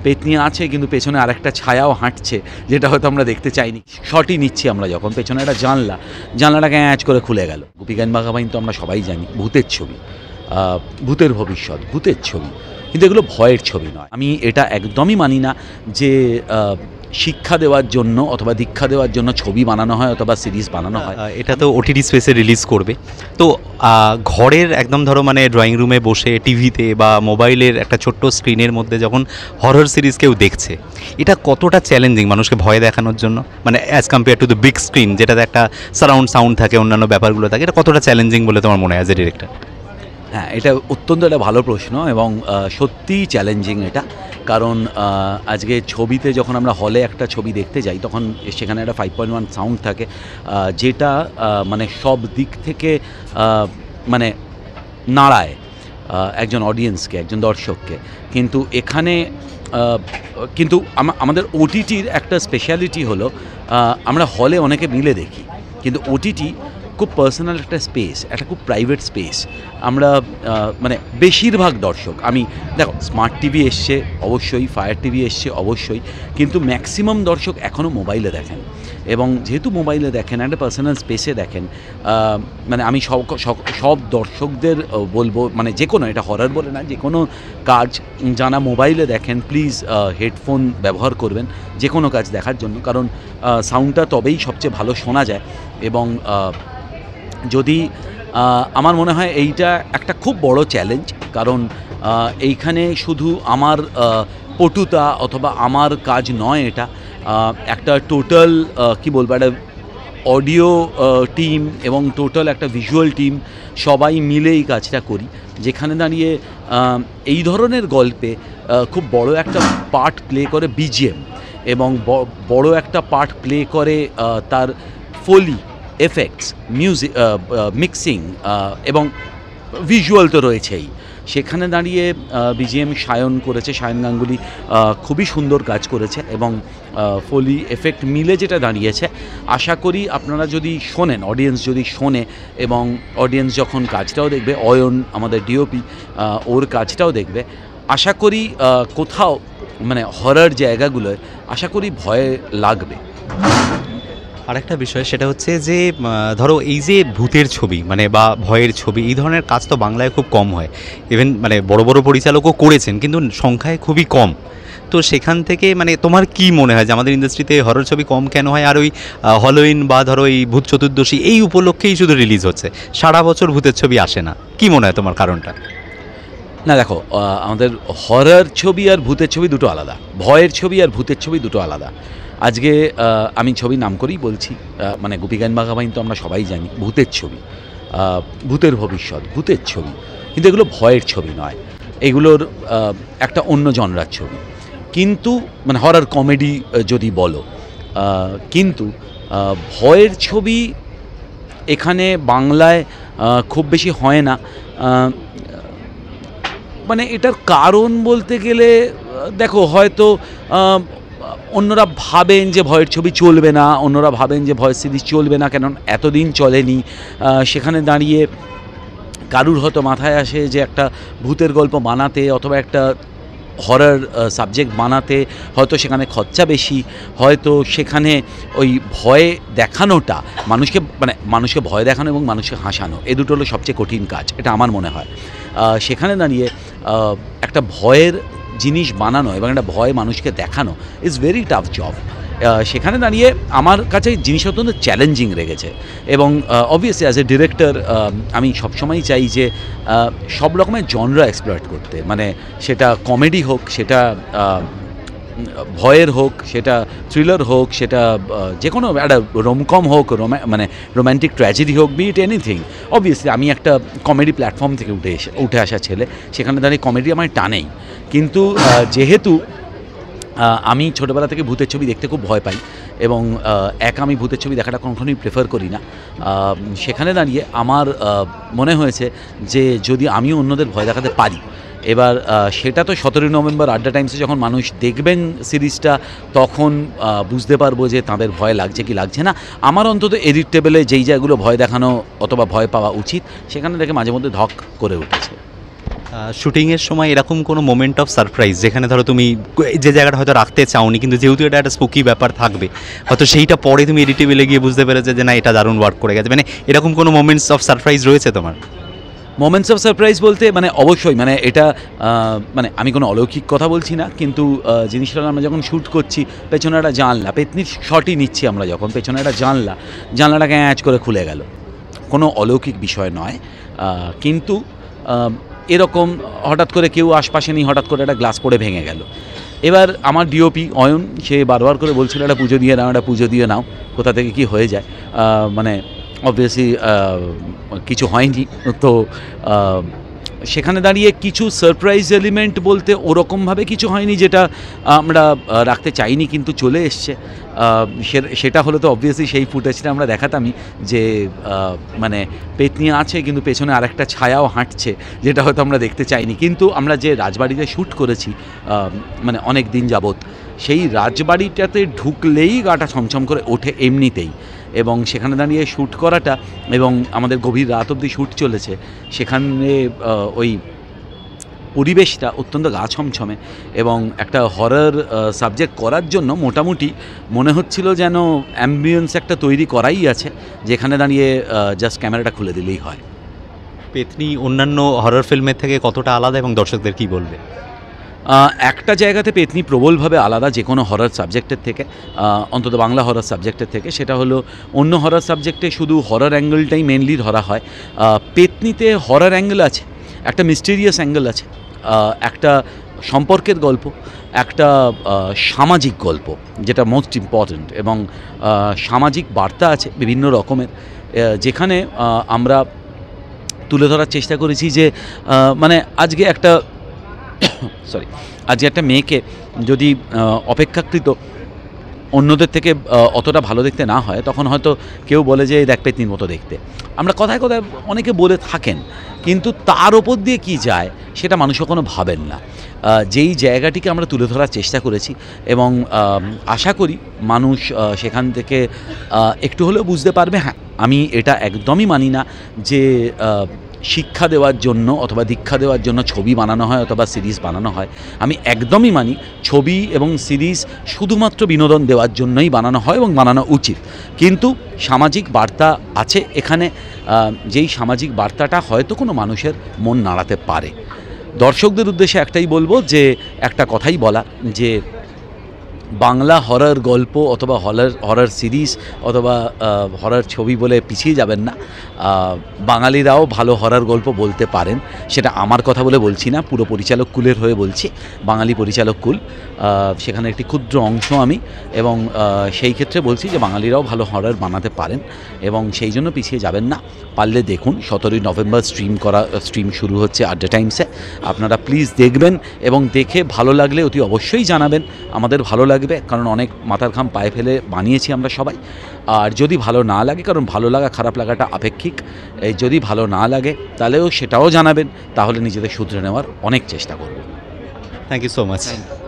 পেতনি আছে কিন্তু পেছনে আরেকটা ছায়াও হাঁটছে, যেটা হয়তো আমরা দেখতে চাইনি। শটই নিচ্ছি আমরা যখন, পেছনে একটা জানলাটাকে অ্যাঁচ করে খুলে গেল। গুপি গাইন বাঘা বাইন তো আমরা সবাই জানি ভূতের ছবি, ভূতের ভবিষ্যৎ, ভূতের ছবি, কিন্তু এগুলো ভয়ের ছবি নয়। আমি এটা একদমই মানি না যে শিক্ষা দেওয়ার জন্য অথবা দীক্ষা দেওয়ার জন্য ছবি বানানো হয় অথবা সিরিজ বানানো হয়। এটা তো ওটিটি স্পেসে রিলিজ করবে, তো ঘরের একদম ধরো মানে ড্রয়িং রুমে বসে টিভিতে বা মোবাইলের একটা ছোট্ট স্ক্রিনের মধ্যে যখন হরর সিরিজ কেউ দেখছে, এটা কতটা চ্যালেঞ্জিং মানুষকে ভয় দেখানোর জন্য, মানে as compare to the big screen যেটাতে একটা সারাউন্ড সাউন্ড থাকে, অন্যান্য ব্যাপারগুলো থাকে, এটা কতটা চ্যালেঞ্জিং বলে তোমার মনে হয় অ্যাজ এ ডিরেক্টর? হ্যাঁ, এটা অত্যন্ত একটা ভালো প্রশ্ন এবং সত্যিই চ্যালেঞ্জিং এটা। কারণ আজকে ছবিতে যখন আমরা হলে একটা ছবি দেখতে যাই তখন সেখানে একটা 5.1 সাউন্ড থাকে, যেটা মানে সব দিক থেকে মানে নাড়ায় একজন অডিয়েন্সকে, একজন দর্শককে। কিন্তু এখানে কিন্তু আমাদের ওটিটির একটা স্পেশালিটি হলো আমরা হলে অনেকে মিলে দেখি, কিন্তু ওটিটি খুব পার্সোনাল একটা স্পেস, একটা খুব প্রাইভেট স্পেস। আমরা মানে বেশিরভাগ দর্শক, আমি দেখো স্মার্ট টিভি এসছে অবশ্যই, ফায়ার টিভি এসছে অবশ্যই, কিন্তু ম্যাক্সিমাম দর্শক এখনও মোবাইলে দেখেন। এবং যেহেতু মোবাইলে দেখেন, একটা পার্সোনাল স্পেসে দেখেন, মানে আমি সব দর্শকদের বলবো, মানে যে কোনো, এটা হরর বলে না, যে কোনো কাজ যারা মোবাইলে দেখেন প্লিজ হেডফোন ব্যবহার করবেন যে কোনো কাজ দেখার জন্য, কারণ সাউন্ডটা তবেই সবচেয়ে ভালো শোনা যায়। এবং যদি আমার মনে হয় এইটা একটা খুব বড় চ্যালেঞ্জ, কারণ এইখানে শুধু আমার পটুতা অথবা আমার কাজ নয়, এটা একটা টোটাল কি বলবো, একটা অডিও টিম এবং টোটাল একটা ভিজুয়াল টিম সবাই মিলে এই কাজটা করি, যেখানে দাঁড়িয়ে এই ধরনের গল্পে খুব বড় একটা পার্ট প্লে করে বিজিএম, এবং বড় একটা পার্ট প্লে করে তার ফোলি এফেক্টস, মিউজিক, মিক্সিং এবং ভিজুয়াল তো রয়েছেই। সেখানে দাঁড়িয়ে বিজিএম সায়ন করেছে, সায়ন গাঙ্গুলি খুবই সুন্দর কাজ করেছে, এবং ফোলি এফেক্ট মিলে যেটা দাঁড়িয়েছে, আশা করি আপনারা যদি শোনেন, অডিয়েন্স যদি শোনে এবং অডিয়েন্স যখন কাজটাও দেখবে, অয়ন আমাদের ডিওপি ওর কাজটাও দেখবে, আশা করি কোথাও মানে হরর জায়গাগুলোয় আশা করি ভয় লাগবে। আরেকটা বিষয় সেটা হচ্ছে যে ধরো এই যে ভূতের ছবি মানে বা ভয়ের ছবি, এই ধরনের কাজ তো বাংলায় খুব কম হয়, ইভেন মানে বড় বড় পরিচালকও করেছেন, কিন্তু সংখ্যায় খুবই কম। তো সেখান থেকে মানে তোমার কি মনে হয় যে আমাদের ইন্ডাস্ট্রিতে হরর ছবি কম কেন হয়? আর ওই হলোইন বা ধরো এই ভূত চতুর্দশী এই উপলক্ষেই শুধু রিলিজ হচ্ছে, সারা বছর ভূতের ছবি আসে না, কি মনে হয় তোমার কারণটা? না দেখো, আমাদের হরর ছবি আর ভূতের ছবি দুটো আলাদা, ভয়ের ছবি আর ভূতের ছবি দুটো আলাদা। আজকে আমি ছবির নাম করেই বলছি, মানে গুপি গাইন বাঘা বাইন তো আমরা সবাই জানি ভূতের ছবি, ভূতের ভবিষ্যৎ, ভূতের ছবি, কিন্তু এগুলো ভয়ের ছবি নয়, এগুলোর একটা অন্য জনরার ছবি। কিন্তু মানে হরর কমেডি যদি বলো, কিন্তু ভয়ের ছবি এখানে বাংলায় খুব বেশি হয় না। মানে এটার কারণ বলতে গেলে দেখো, হয়তো অন্যরা ভাবেন যে ভয়ের ছবি চলবে না, অন্যরা ভাবেন যে ভয়ের সিরিজ চলবে না, কেন এতদিন চলেনি। সেখানে দাঁড়িয়ে কারুর হয়তো মাথায় আসে যে একটা ভূতের গল্প বানাতে অথবা একটা হরর সাবজেক্ট বানাতে হয়তো সেখানে খরচা বেশি, হয়তো সেখানে ওই ভয় দেখানোটা মানুষকে ভয় দেখানো এবং মানুষকে হাসানো, এ দুটো হলো সবচেয়ে কঠিন কাজ, এটা আমার মনে হয়। সেখানে দাঁড়িয়ে একটা ভয়ের জিনিস বানানো এবং একটা ভয় মানুষকে দেখানো ইজ ভেরি টাফ জব। সেখানে দাঁড়িয়ে আমার কাছে জিনিসটা অত্যন্ত চ্যালেঞ্জিং লেগেছে, এবং অবভিয়াসলি অ্যাজ এ ডিরেক্টর আমি সবসময়ই চাই যে সব রকমের জনরা এক্সপ্লয়েট করতে, মানে সেটা কমেডি হোক, সেটা ভয়ের হোক, সেটা থ্রিলার হোক, সেটা যে কোনো একটা রোমকম হোক, মানে রোম্যান্টিক ট্র্যাজেডি হোক, বি ইট এনিথিং। অবভিয়াসলি আমি একটা কমেডি প্ল্যাটফর্ম থেকে উঠে আসা ছেলে, সেখানে দাঁড়িয়ে কমেডি আমার টানেই, কিন্তু যেহেতু আমি ছোটোবেলা থেকে ভূতের ছবি দেখতে খুব ভয় পাই এবং আমি ভূতের ছবি দেখাটা কখনোই প্রেফার করি না, সেখানে দাঁড়িয়ে আমার মনে হয়েছে যে যদি আমি অন্যদের ভয় দেখাতে পারি, এবার সেটা তো 17 নভেম্বর আড্ডা টাইমসে যখন মানুষ দেখবেন সিরিজটা, তখন বুঝতে পারবো যে তাদের ভয় লাগছে কি লাগছে না। আমার অন্তত এডিট টেবিলে যেই জায়গাগুলো ভয় দেখানো অথবা ভয় পাওয়া উচিত, সেখানে দেখে মাঝে মধ্যে ধক করে উঠেছে। শুটিংয়ের সময় এরকম কোনো মোমেন্ট অফ সারপ্রাইজ যেখানে ধরো তুমি যে জায়গাটা হয়তো রাখতে চাওনি, কিন্তু যেহেতু এটা একটা স্পুকি ব্যাপার থাকবে, হয়তো সেইটা পরে তুমি এডিটেবলে গিয়ে বুঝতে পেরেছে যে না এটা দারুণ ওয়ার্ক করে গেছে, মানে এরকম কোনো মোমেন্টস অফ সারপ্রাইজ রয়েছে তোমার? মোমেন্টস অফ সারপ্রাইজ বলতে মানে অবশ্যই মানে এটা মানে আমি কোনো অলৌকিক কথা বলছি না, কিন্তু জিনিসটা আমরা যখন শ্যুট করছি পেছনে একটা জানলা, পেতনির শটই নিচ্ছি আমরা, যখন পেছনে একটা জানলাটা ক্যাঁচ করে খুলে গেল, কোনো অলৌকিক বিষয় নয়, কিন্তু এরকম হঠাৎ করে কেউ আশপাশে নেই, হঠাৎ করে একটা গ্লাস পড়ে ভেঙে গেল। এবার আমার ডিওপি অয়ন সে বারবার করে বলছিল একটা পুজো দিয়ে নাও, একটা পুজো দিয়ে নাও, কোথা থেকে কি হয়ে যায়, মানে অবভিয়াসলি কিছু হয়নি। তো সেখানে দাঁড়িয়ে কিছু সারপ্রাইজ এলিমেন্ট বলতে ওরকমভাবে কিছু হয়নি যেটা আমরা রাখতে চাইনি কিন্তু চলে এসছে। সেটা হলে তো অবভিয়াসলি সেই ফুটেজটা আমরা দেখাতামই যে মানে পেতনি আছে কিন্তু পেছনে আরেকটা ছায়াও হাঁটছে, যেটা হয়তো আমরা দেখতে চাইনি। কিন্তু আমরা যে রাজবাড়িতে শ্যুট করেছি মানে অনেক দিন যাবৎ, সেই রাজবাড়িটাতে ঢুকলেই গাটা ছমছম করে ওঠে এমনিতেই, এবং সেখানে দাঁড়িয়ে শ্যুট করাটা এবং আমাদের গভীর রাত অবধি শ্যুট চলেছে, সেখানে ওই পরিবেশটা অত্যন্ত গা ছমছমে, এবং একটা হরর সাবজেক্ট করার জন্য মোটামুটি মনে হচ্ছিল যেন অ্যাম্বিয়েন্স একটা তৈরি করাই আছে, যেখানে দাঁড়িয়ে জাস্ট ক্যামেরাটা খুলে দিলেই হয়। পেতনি অন্যান্য হরর ফিল্মের থেকে কতটা আলাদা এবং দর্শকদের কী বলবে? একটা জায়গাতে পেতনি প্রবলভাবে আলাদা যে কোনো হরর সাবজেক্টের থেকে, অন্তত বাংলা হরর সাবজেক্টের থেকে। সেটা হলো অন্য হরর সাবজেক্টে শুধু হরর অ্যাঙ্গেলটাই মেনলি ধরা হয়, পেতনিতে হরর অ্যাঙ্গেল আছে, একটা মিস্টেরিয়াস অ্যাঙ্গেল আছে, একটা সম্পর্কের গল্প, একটা সামাজিক গল্প যেটা মোস্ট ইম্পর্ট্যান্ট, এবং সামাজিক বার্তা আছে বিভিন্ন রকমের, যেখানে আমরা তুলে ধরার চেষ্টা করেছি যে মানে আজকে একটা মেয়েকে যদি অপেক্ষাকৃত অন্যদের থেকে অতটা ভালো দেখতে না হয়, তখন হয়তো কেউ বলে যে দেখ পেতনির মতো দেখতে, আমরা কথায় কথায় অনেকে বলে থাকেন, কিন্তু তার ওপর দিয়ে কি যায় সেটা মানুষ কখনো ভাবেন না। যেই জায়গাটিকে আমরা তুলে ধরার চেষ্টা করেছি, এবং আশা করি মানুষ সেখান থেকে একটু হলেও বুঝতে পারবে। হ্যাঁ, আমি এটা একদমই মানি না যে শিক্ষা দেওয়ার জন্য অথবা দীক্ষা দেওয়ার জন্য ছবি বানানো হয় অথবা সিরিজ বানানো হয়। আমি একদমই মানি ছবি এবং সিরিজ শুধুমাত্র বিনোদন দেওয়ার জন্যই বানানো হয় এবং বানানো উচিত, কিন্তু সামাজিক বার্তা আছে এখানে, যেই সামাজিক বার্তাটা হয়তো কোনো মানুষের মন নাড়াতে পারে। দর্শকদের উদ্দেশ্যে একটাই বলবো যে একটা কথাই বলা যে বাংলা হরর গল্প অথবা হরর সিরিজ অথবা হরর ছবি বলে পিছিয়ে যাবেন না। বাঙালিরাও ভালো হরর গল্প বলতে পারেন, সেটা আমার কথা বলে বলছি না, পুরো পরিচালক কুলের হয়ে বলছি, বাঙালি পরিচালক কুল, সেখানে একটি ক্ষুদ্র অংশ আমি, এবং সেই ক্ষেত্রে বলছি যে বাঙালিরাও ভালো হরর বানাতে পারেন এবং সেই জন্য পিছিয়ে যাবেন না। পারলে দেখুন, 17ই নভেম্বর স্ট্রিম শুরু হচ্ছে আড্ডাটাইমসে, আপনারা প্লিজ দেখবেন এবং দেখে ভালো লাগলে অতি অবশ্যই জানাবেন, আমাদের ভালো লাগবে, কারণ অনেক মাথার ঘাম পায়ে ফেলে বানিয়েছি আমরা সবাই। আর যদি ভালো না লাগে, কারণ ভালো লাগা খারাপ লাগাটা আপেক্ষিক, যদি ভালো না লাগে তাহলেও সেটাও জানাবেন, তাহলে নিজেদের শুধরে নেওয়ার অনেক চেষ্টা করব। Thank you so much.